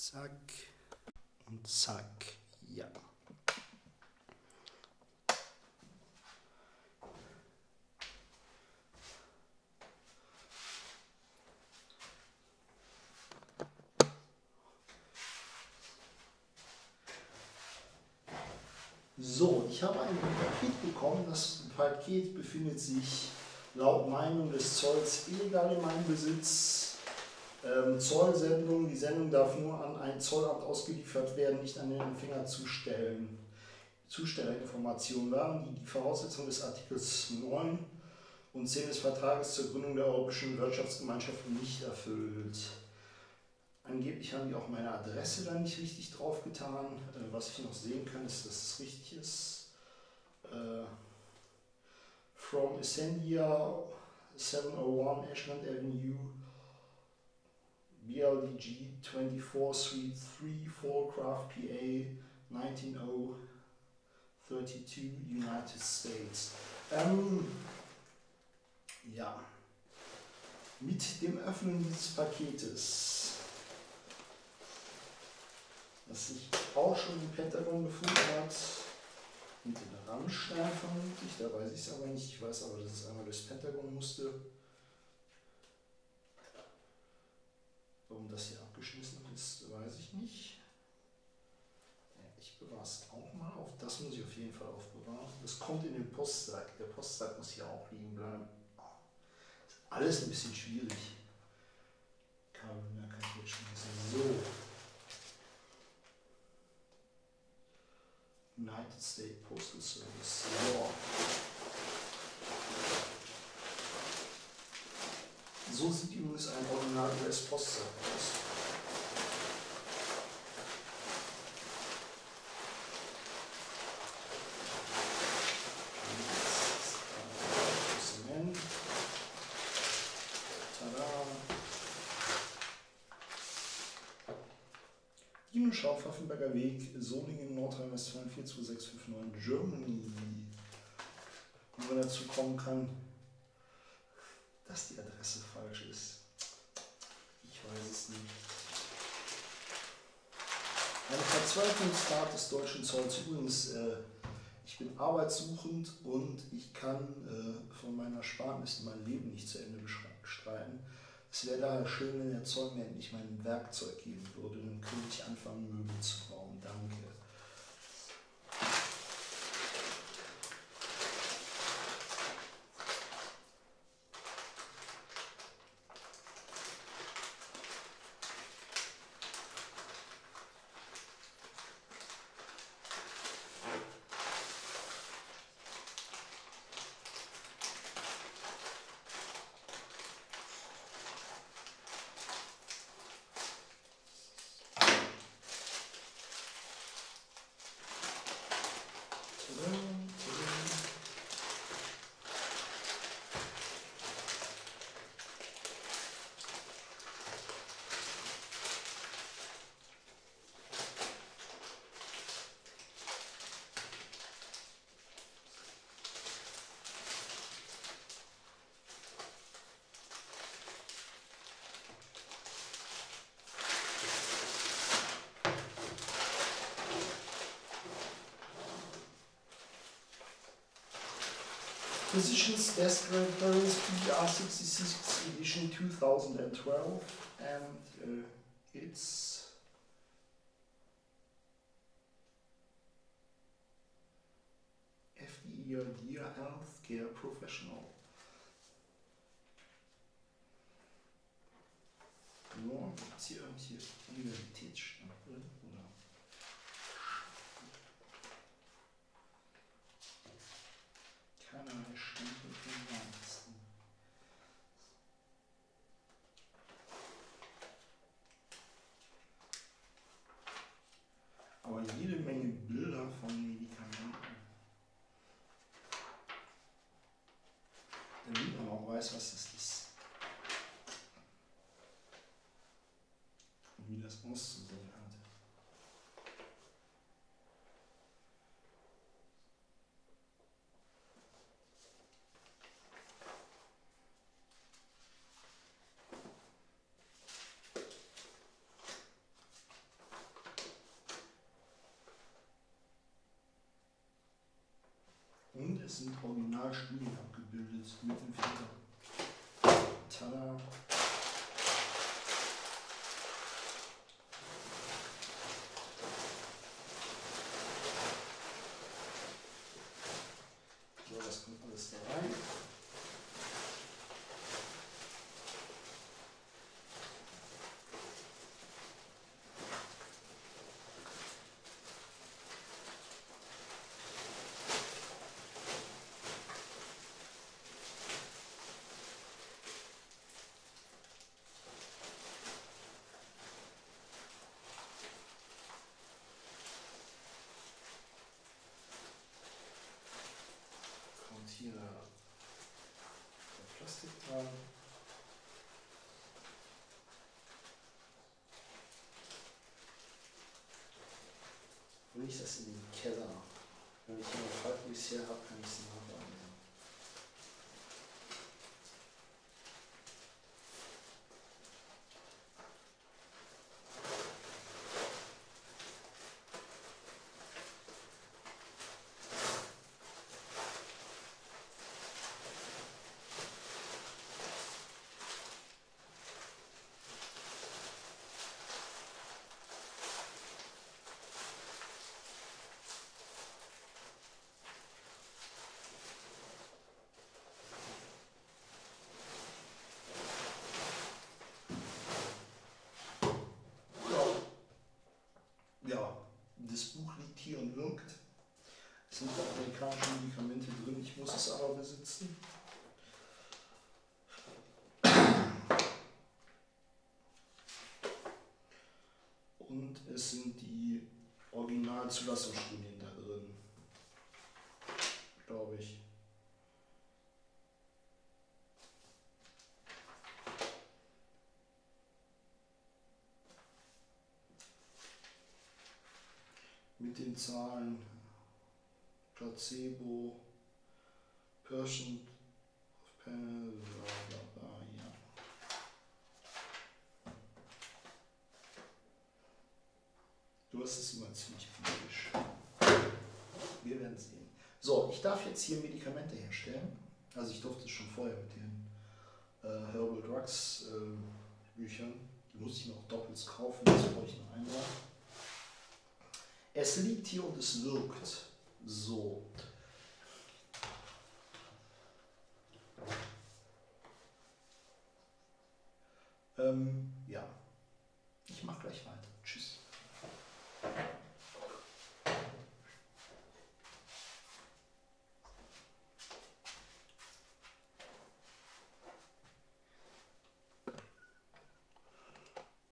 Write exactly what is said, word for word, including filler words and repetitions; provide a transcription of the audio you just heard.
Zack und zack. Ja. So, ich habe ein Paket bekommen. Das Paket befindet sich laut Meinung des Zolls illegal in meinem Besitz. Ähm, Zollsendung, die Sendung darf nur an ein Zollamt ausgeliefert werden, nicht an den Empfänger zustellen. Zustellerinformationen waren die, die Voraussetzungen des Artikels neun und zehn des Vertrages zur Gründung der Europäischen Wirtschaftsgemeinschaft nicht erfüllt. Angeblich haben die auch meine Adresse da nicht richtig draufgetan. Äh, was ich noch sehen kann, ist, dass es richtig ist. Äh, from Essendia, seven oh one Ashland Avenue, B L D G twenty-four Suite three, Fallcraft, P A nineteen oh thirty-two, United States. Ähm, ja, mit dem Öffnen dieses Paketes, das sich auch schon im Pentagon befunden hat, mit den Rammstein vermutlich, da weiß ich es aber nicht. Ich weiß aber, dass es einmal durchs Pentagon musste. Warum das hier abgeschlossen ist, weiß ich nicht. Ja, ich bewahre es auch mal auf. Das muss ich auf jeden Fall aufbewahren. Das kommt in den Postsack. Der Postsack muss hier auch liegen bleiben. Ist alles ein bisschen schwierig. Kabel mehr kann ich jetzt schmeißen. So. United States Postal Service. So. So sieht übrigens ein Original U S-Postsack aus. Zement. Tada. Dino-Schau, Pfaffenberger Weg, Solingen, Nordrhein-Westfalen vier zwei sechs fünf neun, Germany. Wie man dazu kommen kann, dass die Adresse falsch ist. Ich weiß es nicht. Eine Verzweiflungstat des deutschen Zolls. Übrigens, äh, ich bin arbeitssuchend und ich kann äh, von meiner Ersparnis mein Leben nicht zu Ende bestreiten. Es wäre daher schön, wenn der Zoll mir endlich mein Werkzeug geben würde. Dann könnte ich anfangen, Möbel zu bauen. Danke. Physicians Desk Reference P R sixty-six edition two thousand twelve, and uh, it's F D E R D, Healthcare Professional. Nur gibt es hier irgendwelche Universitätsstempel oder? Keinerlei Stempel von Ärzten. Aber jede Menge Bilder von Medikamenten. Damit man auch weiß, was das ist. Und wie das auszusehen hat. es sind Originalstudien abgebildet mit dem Filter. Tada! So, das kommt alles da rein. Hier der Plastik dran. Bringe ich das in den Keller. Wenn ich hier noch halbwegs her habe, kann ich es nacharbeiten. Ja, das Buch liegt hier und wirkt. Es sind auch amerikanische Medikamente drin, ich muss es aber besitzen. Und es sind die Originalzulassungsstudien da drin, glaube ich. Mit den Zahlen Placebo, Percent of Panel, bla bla bla, ja. Du hast es immer ziemlich physisch. Wir werden sehen. So, ich darf jetzt hier Medikamente herstellen. Also ich durfte es schon vorher mit den äh, Herbal Drugs äh, Büchern. Die muss ich noch doppelt kaufen, das brauche ich noch einmal. Es liegt hier und es wirkt. So. Ähm,